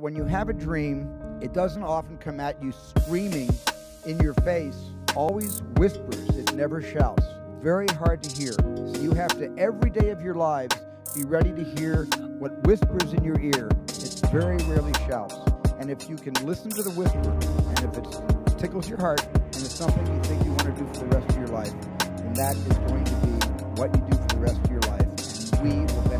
When you have a dream, it doesn't often come at you screaming in your face, always whispers, it never shouts. Very hard to hear. So you have to, every day of your lives, be ready to hear what whispers in your ear. It very rarely shouts. And if you can listen to the whisper, and if it tickles your heart, and it's something you think you want to do for the rest of your life, then that is going to be what you do for the rest of your life. And we will